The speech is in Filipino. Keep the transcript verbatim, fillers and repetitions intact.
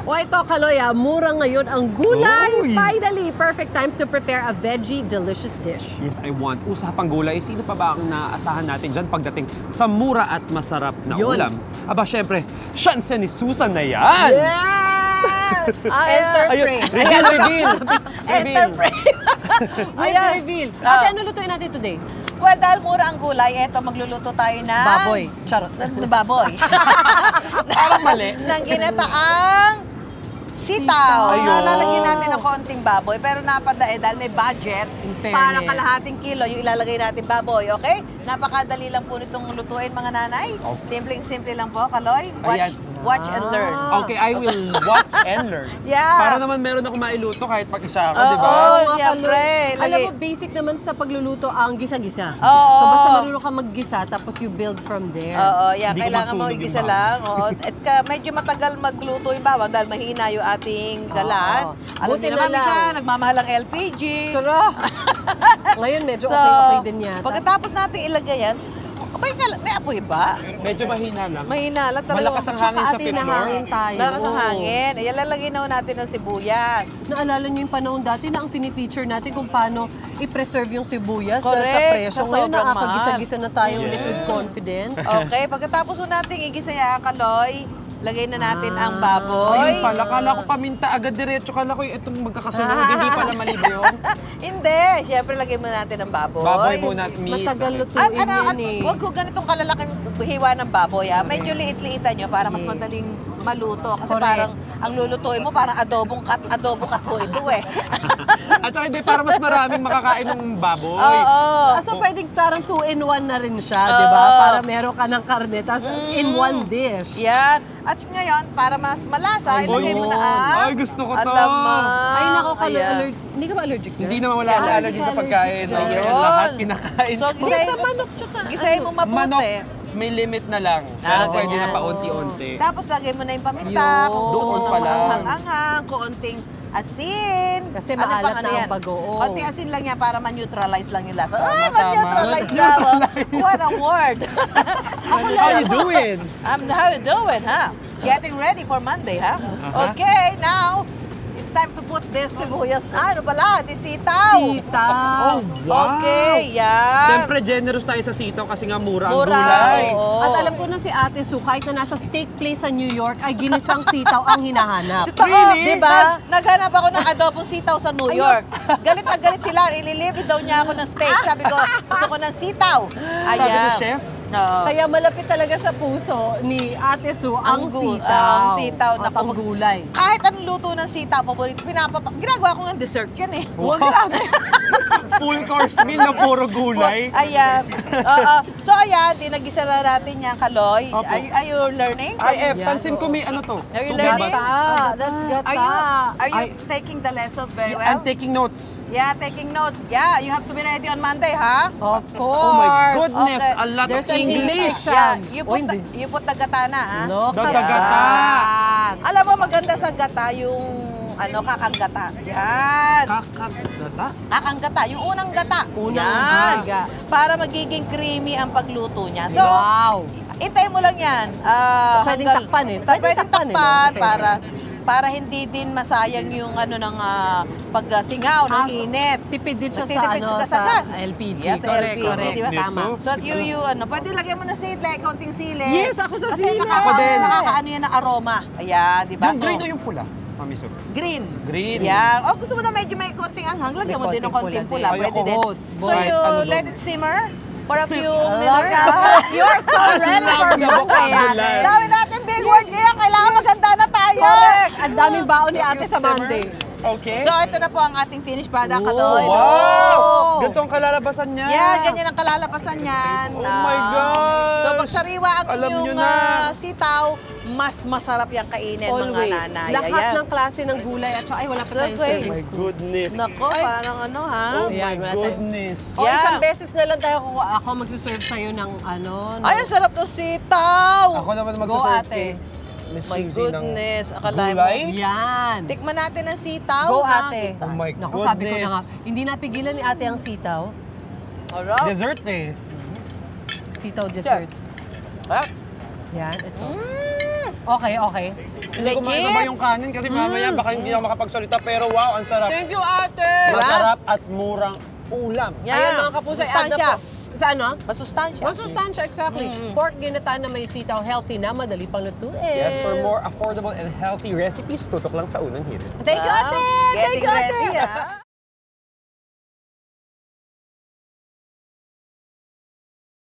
O ito, Kaloy, ah, mura ngayon ang gulay. Oy. Finally, perfect time to prepare a veggie delicious dish. Yes, I want. Usapang gulay, sino pa ba ang naasahan natin dyan pagdating sa mura at masarap na Yun. ulam? Aba, syempre, Siyanse ni Susan na yan! Yes! Enter Ayun, frame. reveal, reveal! Enter frame. With Ayan. reveal. Ah. Ate, ano lutuin natin today? Well, dahil mura ang gulay, eto magluluto tayo ng... Baboy. Charot. Ng baboy. Parang mali. Ng ginataang sitaw. Ayun. Lalagyan natin ng konting baboy, pero napadae dahil may budget. In fairness. Para kalahating kilo yung ilalagay natin baboy, okay? Napakadali lang po nitong lutuin, mga nanay. Okay. Simpleng-simple lang po, Kaloy. Watch, Ayan. watch and learn. Okay, I will watch and learn. Yeah. Para naman meron ako mailuto kahit pag-isa ako, Oo. di ba? Oh, mga siyempre. Kaloy. Alam Lagi- mo, basic naman sa pagluluto ang gisa-gisa. Oo. So basta marunong ka maggisa, tapos you build from there. Oo, yeah, Hindi ko kailangan mo masunog igisa yung lang. Oo. At ka, medyo matagal magluto yung bawang dahil mahina yung ating galan. Oo. Alam Buti niyo na naman, lang. minsan, nagmamahal ang L P G. Sarap! Ngayon, medyo So, okay-okay din yata. pagkatapos natin ilagay yan, may, kal- may apoy ba? Medyo mahina lang. Mahina lang talaga. Malakas ang Tsaka hangin sa ate, fifth floor. nahangin tayo. Malakas ang hangin. Ayan, lalagay na natin ng sibuyas. Naalala niyo yung panahon dati na ang fini-feature natin kung paano i-preserve yung sibuyas dahil Correct. sa presyo. Sa Ngayon, sobrang nakakagisa-gisa na tayong Yes. liquid confidence. Okay, pagkatapos po natin igisa yan, Kaloy, lagay na natin Ah. ang baboy. Ayun pala, kala ko paminta agad diretso. Kala ko itong magkakasunod. Hindi pala mali ba yun? Hindi, syempre lagay mo natin ang baboy. Baboy muna at meat. Matagal At lutuin ano, at yan eh. huwag ko ganitong kalalaking hiwa ng baboy, ah. Medyo liit-liitan nyo para mas Yes. madaling maluto. Kasi Correct. parang ang lulutuin mo, parang adobong kat, adobo kat po ito eh. At saka hindi, para mas maraming makakain ng baboy. Oo. Ah, so pwedeng parang two in one na rin siya, di ba? Oo. Para meron ka ng karne, tapos in one dish. Yan. At ngayon, para mas malasa, Ay, ilagay mo na ang Ay, gusto ko to. alamang. Ay, nako, kalo, Ayan. allergic. Hindi ka ba allergic na? Hindi naman wala Ah, sa hindi allergy ka sa pagkain. allergic Okay, Ayun. lahat kinakain. So, ko. gisay, Sa manok, tsaka gisayin ano? mo mabuti. Manok, may limit na lang. Ah, Pero pwede ganyan. na paunti-unti. Tapos lagay mo na yung paminta, Yun. kung gusto mo Doon ng pa lang. anghang-anghang, kuonting asin. Kasi Ano maalat pang ano na ang yan? bagoong. Konting asin lang yan para ma-neutralize lang yung lasa. Tama, Ay, tama. ma-neutralize lang. oh. What a word. How you doing? I'm how you doing, huh? Getting ready for Monday, huh? Uh-huh. Okay, now, it's time to put this sibuyas. Ah, ano pala? Di sitaw. Sitaw. Oh, wow. Okay, yan. Siyempre, generous tayo sa sitaw kasi nga mura ang Mura, gulay. oo. At alam ko na si Ate Su, kahit na nasa steak place sa New York, ay ginisang sitaw ang hinahanap. Totoo, Really? Di ba? Nag- naghanap ako ng adobong sitaw sa New York. Galit na galit sila. Ililibre daw niya ako ng steak. Sabi ko, gusto ko ng sitaw. Sabi Ayan. ko, chef, Oo. Kaya malapit talaga sa puso ni Ate Su ang, Ang gu- sitaw. ang sitaw na at ang kapag- gulay. Kahit anong luto ng sitaw, paborito, pinapapa... Ginagawa ko ng dessert yan eh. Huwag grabe. full course meal na puro gulay. Ayan. Oo. So ayan, dinagisa na natin yan, Kaloy. Opo. Are, you- are you learning? Ay, eh, Yan, pansin ko oo. may ano to. Are you Tubig learning? ba? Gata. That's gata. Are you, are you I- taking the lessons very well? I'm taking notes. Yeah, taking notes. Yeah, you have to be ready on Monday, ha? Of course. Oh my goodness, Okay. a lot There's of an English. English. Yeah, you Uy, put, the, hindi. you put the gata na, ha? No, Gata-gata. yan. Alam mo, maganda sa gata yung ano, kakanggata. Yan. Kakagata? Kakanggata, yung unang gata. Unang Yan. gata. Para magiging creamy ang pagluto niya. So, Wow. intay mo lang yan. Ah, Pwedeng hanggang- takpan eh. Ta- Pwedeng Pwedeng takpan eh, takpan no? para para hindi din masayang yung ano ng ah, pagsingaw ng Ah, so, init. Tipid din siya sa, Nagtitipid ano, ka sa gas. L P G. Yes, sa correct, L P G, correct. di ba? Tama. So at you, you ano, pwede lagyan mo na sili, konting sili. Yes, ako sa Kasi sili. nakaka- Ako din. nakakaano yan ng aroma. Ayan, di ba? Yung So, green o yung pula? Mamiso. green. Green. Yan. O gusto mo na medyo may konting anghang, lagyan mo May din ng konting konting pula pula. din. Pwede Ayoko, din. both. So Both. you Ano let doon? it simmer for a few Look minutes. at You're so ready for Love na vocabulary. Monday. Dami natin big word ngayon. Kailangan maganda na tayo. Correct. Ang daming baon ni ate sa Simmer. Monday. Okay. So ito na po ang ating finished product, Oh, Kaloy. Wow! Ganito ang kalalabasan niya. Yan, ganyan ang kalalabasan yan. Oh my gosh! So pag sariwa ang Alam nyo inyong na. ah, sitaw, mas masarap yung kainin, mga Always. nanay. Lahat Ayan. ng klase ng gulay at saka, ay wala pa So, tayong wait. Oh serving my spoon. goodness. Nako, parang ano ha? Oh Ayan, my wala tayo. goodness. O, Yeah. isang beses na lang tayo ako, ako magsiserve sa'yo ng ano. ng- Ay, ang sarap ng sitaw! Ako naman Go magsaserve ate. kay Miss My Suzy goodness, ng akala mo. gulay. Yan. Tikman natin ang sitaw. Go na ate. kita. Oh my Naku, sabi ko na nga, goodness. hindi napigilan ni ate ang sitaw. Alright. Dessert eh. Sitaw dessert. Alright. Yan, ito. Mm. Okay, okay. Hindi ko Legit? maibaba yung kanin kasi mamaya baka hindi ako makapagsalita. Pero wow, ang sarap. Thank you, ate! Masarap at murang ulam. Yan. Ayan mga kapuso, add na Masustansya. po. Sa ano? Masustansya. Masustansya, exactly. Pork ginataan na may sitaw, healthy na, madali pang lutuin. Yes, for more affordable and healthy recipes, tutok lang sa Unang Hirit. Thank you, ate! Wow. Thank Getting you, ate! ready, ah.